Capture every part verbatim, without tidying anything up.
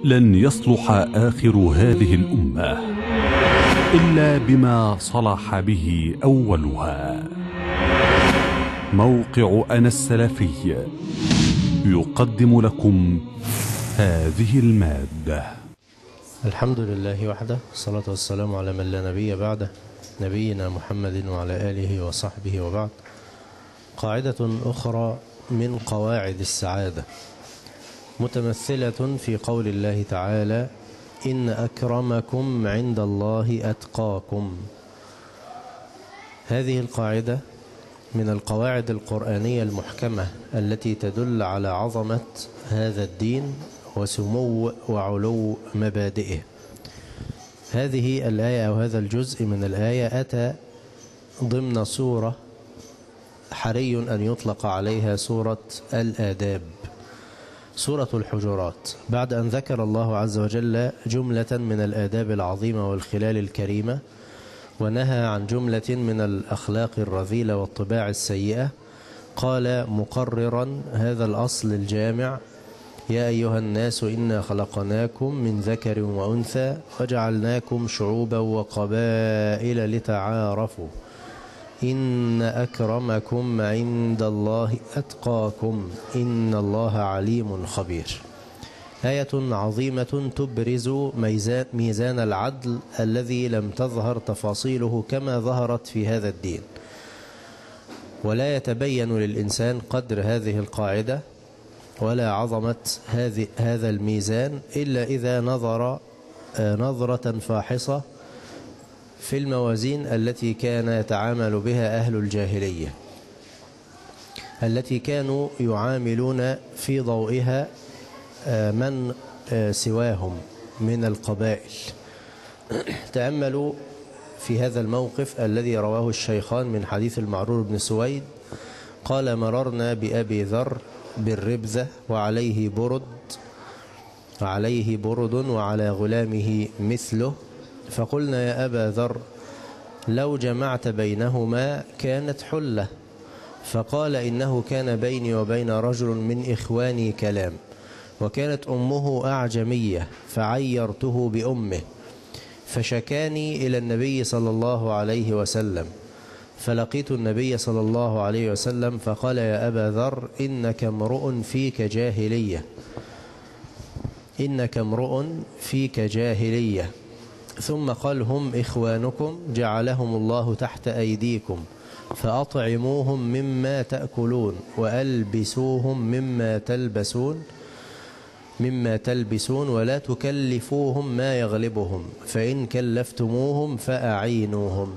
لن يصلح آخر هذه الأمة إلا بما صلح به أولها. موقع أنا السلفي يقدم لكم هذه المادة. الحمد لله وحده، الصلاة والسلام على من لا نبي بعده، نبينا محمد وعلى آله وصحبه وبعد. قاعدة أخرى من قواعد السعادة متمثلة في قول الله تعالى: إن أكرمكم عند الله أتقاكم. هذه القاعدة من القواعد القرآنية المحكمة التي تدل على عظمة هذا الدين وسمو وعلو مبادئه. هذه الآية أو هذا الجزء من الآية أتى ضمن سورة حري أن يطلق عليها سورة الآداب، سورة الحجرات، بعد أن ذكر الله عز وجل جملة من الآداب العظيمة والخلال الكريمة، ونهى عن جملة من الأخلاق الرذيلة والطباع السيئة. قال مقررا هذا الأصل الجامع: يا أيها الناس إنا خلقناكم من ذكر وأنثى وجعلناكم شعوبا وقبائل لتعارفوا إن أكرمكم عند الله أتقاكم إن الله عليم خبير. آية عظيمة تبرز ميزان, ميزان العدل الذي لم تظهر تفاصيله كما ظهرت في هذا الدين، ولا يتبين للإنسان قدر هذه القاعدة ولا عظمة هذه هذا الميزان إلا إذا نظر نظرة فاحصة في الموازين التي كان يتعامل بها أهل الجاهلية، التي كانوا يعاملون في ضوئها من سواهم من القبائل. تأملوا في هذا الموقف الذي رواه الشيخان من حديث المعرور بن سويد قال: مررنا بأبي ذر بالربذة وعليه برد عليه برد وعلى غلامه مثله، فقلنا يا أبا ذر لو جمعت بينهما كانت حلة. فقال: إنه كان بيني وبين رجل من إخواني كلام، وكانت أمه أعجمية فعيرته بأمه، فشكاني إلى النبي صلى الله عليه وسلم، فلقيت النبي صلى الله عليه وسلم فقال: يا أبا ذر إنك امرؤ فيك جاهلية إنك امرؤ فيك جاهلية ثم قال: هم إخوانكم جعلهم الله تحت أيديكم فأطعموهم مما تأكلون وألبسوهم مما تلبسون مما تلبسون ولا تكلفوهم ما يغلبهم، فإن كلفتموهم فأعينوهم.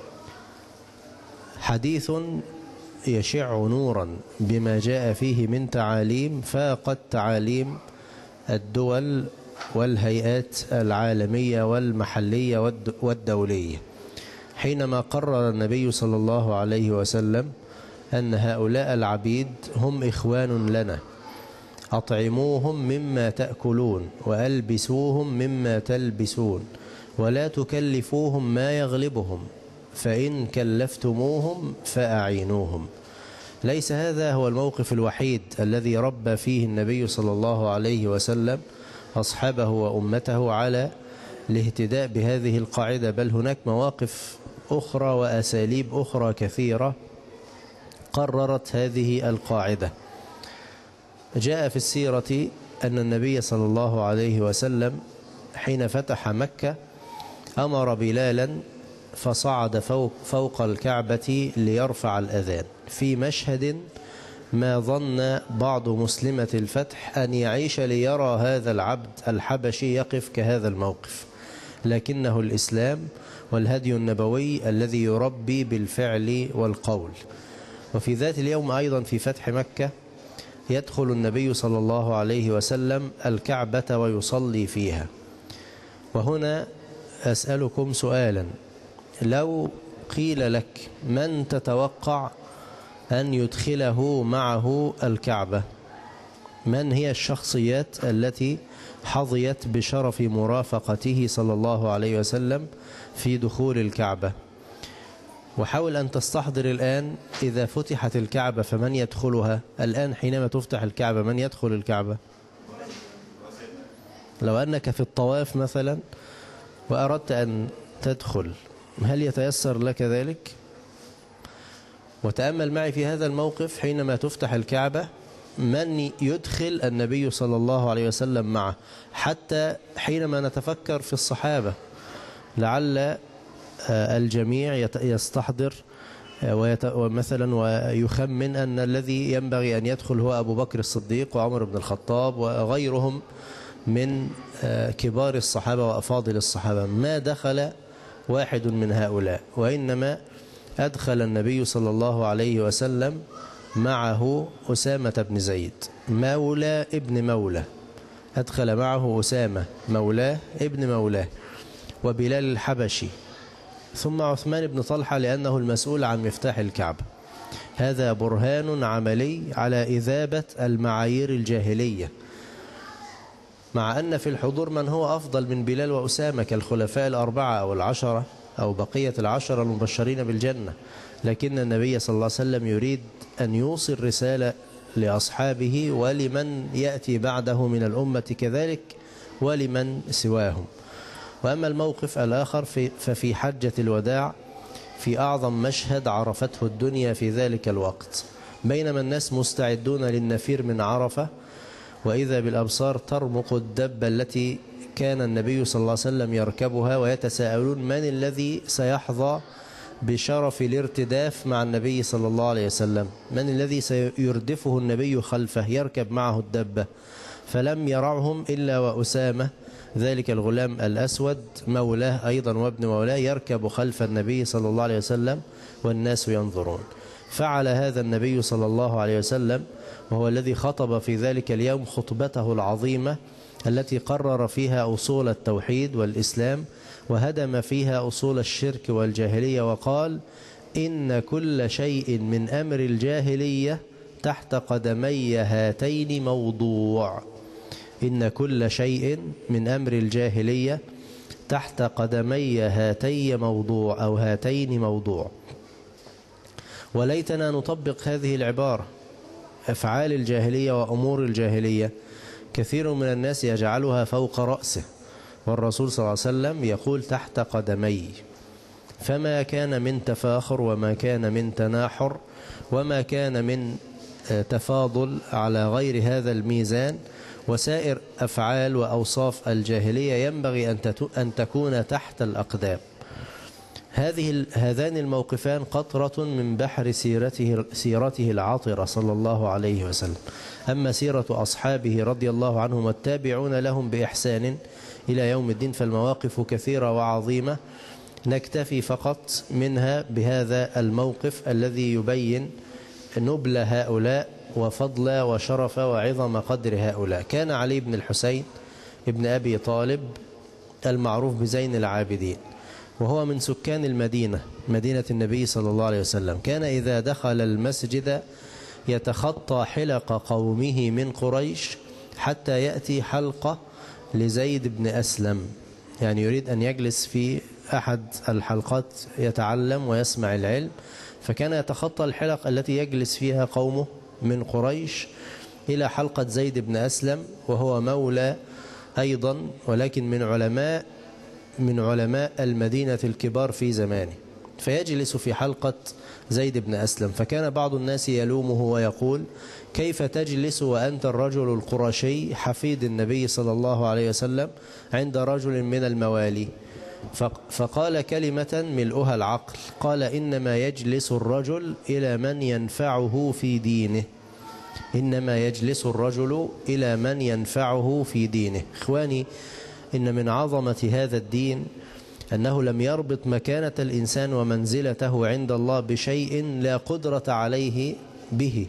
حديث يشع نورا بما جاء فيه من تعاليم فاقت تعاليم الدول والهيئات العالمية والمحلية والدولية، حينما قرر النبي صلى الله عليه وسلم أن هؤلاء العبيد هم إخوان لنا، أطعموهم مما تأكلون وألبسوهم مما تلبسون ولا تكلفوهم ما يغلبهم، فإن كلفتموهم فأعينوهم. ليس هذا هو الموقف الوحيد الذي ربى فيه النبي صلى الله عليه وسلم أصحابه وأمته على الاهتداء بهذه القاعدة، بل هناك مواقف أخرى وأساليب أخرى كثيرة قررت هذه القاعدة. جاء في السيرة أن النبي صلى الله عليه وسلم حين فتح مكة أمر بلالا فصعد فوق, فوق الكعبة ليرفع الأذان، في مشهد ما ظن بعض مسلمة الفتح أن يعيش ليرى هذا العبد الحبشي يقف كهذا الموقف، لكنه الإسلام والهدي النبوي الذي يربي بالفعل والقول. وفي ذات اليوم أيضا في فتح مكة يدخل النبي صلى الله عليه وسلم الكعبة ويصلي فيها. وهنا أسألكم سؤالا: لو قيل لك من تتوقع أن يدخله معه الكعبة؟ من هي الشخصيات التي حظيت بشرف مرافقته صلى الله عليه وسلم في دخول الكعبة؟ وحاول أن تستحضر الآن إذا فتحت الكعبة فمن يدخلها الآن؟ حينما تفتح الكعبة من يدخل الكعبة؟ لو أنك في الطواف مثلا وأردت أن تدخل، هل يتيسر لك ذلك؟ وتأمل معي في هذا الموقف حينما تفتح الكعبة من يدخل النبي صلى الله عليه وسلم معه، حتى حينما نتفكر في الصحابة لعل الجميع يستحضر ومثلا ويخمن أن الذي ينبغي أن يدخل هو أبو بكر الصديق وعمر بن الخطاب وغيرهم من كبار الصحابة وأفاضل الصحابة. ما دخل واحد من هؤلاء، وإنما أدخل النبي صلى الله عليه وسلم معه أسامة بن زيد مولى ابن مولى، أدخل معه أسامة مولاه ابن مولاه، وبلال الحبشي، ثم عثمان بن طلحة لأنه المسؤول عن مفتاح الكعبة. هذا برهان عملي على إذابة المعايير الجاهلية، مع أن في الحضور من هو أفضل من بلال وأسامة كالخلفاء الأربعة أو العشرة أو بقية العشرة المبشرين بالجنة، لكن النبي صلى الله عليه وسلم يريد أن يوصل رسالة لأصحابه ولمن يأتي بعده من الأمة كذلك ولمن سواهم. وأما الموقف الآخر في ففي حجة الوداع، في أعظم مشهد عرفته الدنيا في ذلك الوقت، بينما الناس مستعدون للنفير من عرفة، وإذا بالأبصار ترمق الدبة التي كان النبي صلى الله عليه وسلم يركبها، ويتساءلون من الذي سيحظى بشرف الارتداف مع النبي صلى الله عليه وسلم، من الذي سيردفه النبي خلفه يركب معه الدبة. فلم يرعهم إلا وأسامة ذلك الغلام الأسود مولاه أيضا وابن مولاه يركب خلف النبي صلى الله عليه وسلم والناس ينظرون. فعل هذا النبي صلى الله عليه وسلم، وهو الذي خطب في ذلك اليوم خطبته العظيمة التي قرر فيها أصول التوحيد والإسلام وهدم فيها أصول الشرك والجاهلية، وقال: إن كل شيء من أمر الجاهلية تحت قدمي هاتين موضوع. إن كل شيء من أمر الجاهلية تحت قدمي هاتي موضوع أو هاتين موضوع. وليتنا نطبق هذه العبارة. أفعال الجاهلية وأمور الجاهلية كثير من الناس يجعلها فوق رأسه، والرسول صلى الله عليه وسلم يقول تحت قدمي. فما كان من تفاخر وما كان من تناحر وما كان من تفاضل على غير هذا الميزان، وسائر أفعال وأوصاف الجاهلية ينبغي أن تكون تحت الأقدام. هذه هذان الموقفان قطرة من بحر سيرته, سيرته العطرة صلى الله عليه وسلم. أما سيرة أصحابه رضي الله عنهم والتابعون لهم بإحسان إلى يوم الدين فالمواقف كثيرة وعظيمة، نكتفي فقط منها بهذا الموقف الذي يبين نبل هؤلاء وفضل وشرف وعظم قدر هؤلاء. كان علي بن الحسين ابن أبي طالب المعروف بزين العابدين، وهو من سكان المدينة مدينة النبي صلى الله عليه وسلم. كان إذا دخل المسجد يتخطى حلق قومه من قريش حتى يأتي حلقة لزيد بن أسلم، يعني يريد أن يجلس في أحد الحلقات يتعلم ويسمع العلم، فكان يتخطى الحلق التي يجلس فيها قومه من قريش إلى حلقة زيد بن أسلم، وهو مولى أيضا ولكن من علماء من علماء المدينة الكبار في زمانه، فيجلس في حلقة زيد بن أسلم. فكان بعض الناس يلومه ويقول: كيف تجلس وأنت الرجل القرشي حفيد النبي صلى الله عليه وسلم عند رجل من الموالي؟ فقال كلمة ملؤها العقل، قال: إنما يجلس الرجل إلى من ينفعه في دينه، إنما يجلس الرجل إلى من ينفعه في دينه. إخواني، إن من عظمة هذا الدين أنه لم يربط مكانة الإنسان ومنزلته عند الله بشيء لا قدرة عليه به.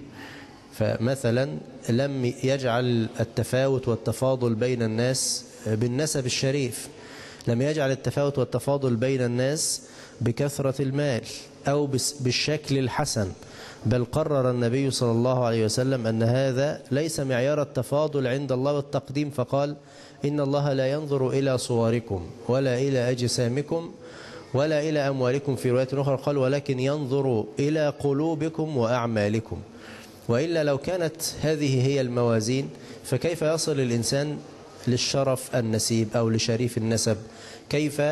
فمثلا لم يجعل التفاوت والتفاضل بين الناس بالنسب الشريف، لم يجعل التفاوت والتفاضل بين الناس بكثرة المال أو بالشكل الحسن، بل قرر النبي صلى الله عليه وسلم أن هذا ليس معيار التفاضل عند الله والتقديم، فقال: إن الله لا ينظر إلى صوركم ولا إلى أجسامكم ولا إلى أموالكم، في رواية أخرى قال: ولكن ينظر إلى قلوبكم وأعمالكم. وإلا لو كانت هذه هي الموازين فكيف يصل الإنسان للشرف النسيب أو لشريف النسب، كيف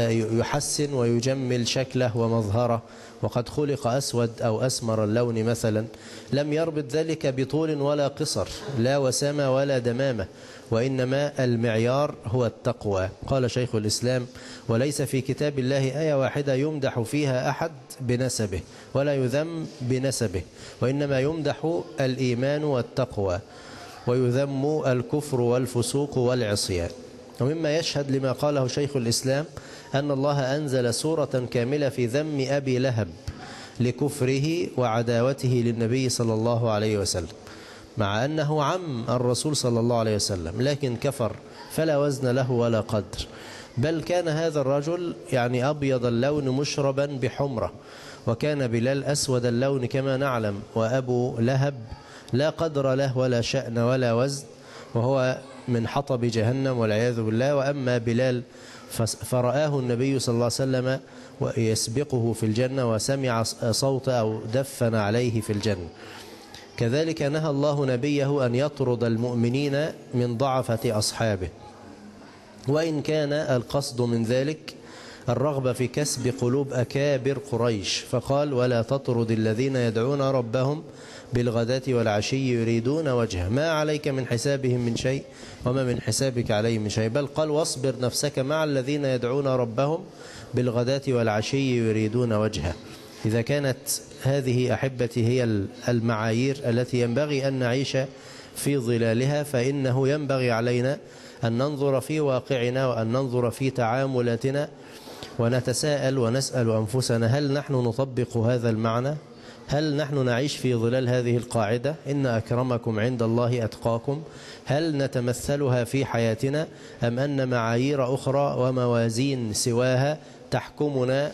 يحسن ويجمل شكله ومظهره، وقد خلق أسود أو أسمر اللون مثلا، لم يربط ذلك بطول ولا قصر، لا وسامة ولا دمامة، وإنما المعيار هو التقوى. قال شيخ الإسلام: وليس في كتاب الله آية واحدة يمدح فيها أحد بنسبه ولا يذم بنسبه، وإنما يمدح الإيمان والتقوى ويذم الكفر والفسوق والعصيان. ومما يشهد لما قاله شيخ الإسلام أن الله أنزل سورة كاملة في ذم أبي لهب لكفره وعداوته للنبي صلى الله عليه وسلم، مع أنه عم الرسول صلى الله عليه وسلم، لكن كفر فلا وزن له ولا قدر. بل كان هذا الرجل يعني أبيض اللون مشربا بحمرة، وكان بلال أسود اللون كما نعلم، وأبو لهب لا قدر له ولا شأن ولا وزن، وهو من حطب جهنم والعياذ بالله. وأما بلال فرآه النبي صلى الله عليه وسلم ويسبقه في الجنة، وسمع صوت أو دفن عليه في الجنة. كذلك نهى الله نبيه أن يطرد المؤمنين من ضعفة أصحابه، وإن كان القصد من ذلك الرغبة في كسب قلوب أكابر قريش، فقال: ولا تطرد الذين يدعون ربهم بالغداة والعشي يريدون وجهه، ما عليك من حسابهم من شيء وما من حسابك عليهم من شيء. بل قال: واصبر نفسك مع الذين يدعون ربهم بالغداة والعشي يريدون وجهه. إذا كانت هذه أحبتي هي المعايير التي ينبغي أن نعيش في ظلالها، فإنه ينبغي علينا أن ننظر في واقعنا وأن ننظر في تعاملاتنا ونتساءل ونسأل أنفسنا: هل نحن نطبق هذا المعنى؟ هل نحن نعيش في ظلال هذه القاعدة: إن أكرمكم عند الله أتقاكم؟ هل نتمثلها في حياتنا، أم أن معايير أخرى وموازين سواها تحكمنا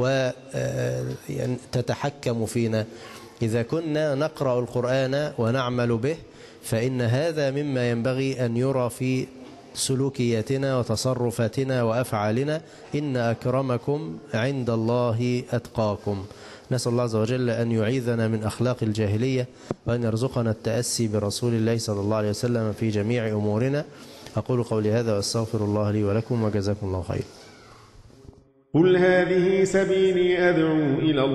وتتحكم فينا؟ إذا كنا نقرأ القرآن ونعمل به فإن هذا مما ينبغي أن يرى في سلوكياتنا وتصرفاتنا وأفعالنا: إن أكرمكم عند الله أتقاكم. نسأل الله عز وجل أن يعيذنا من أخلاق الجاهلية، وأن يرزقنا التأسي برسول الله صلى الله عليه وسلم في جميع أمورنا. أقول قولي هذا وأستغفر الله لي ولكم، وجزاكم الله خير. قل هذه سبيلي أدعو إلى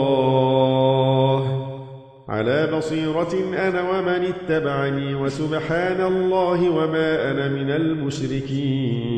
الله على بصيرة أنا ومن اتبعني، وسبحان الله وما أنا من المشركين.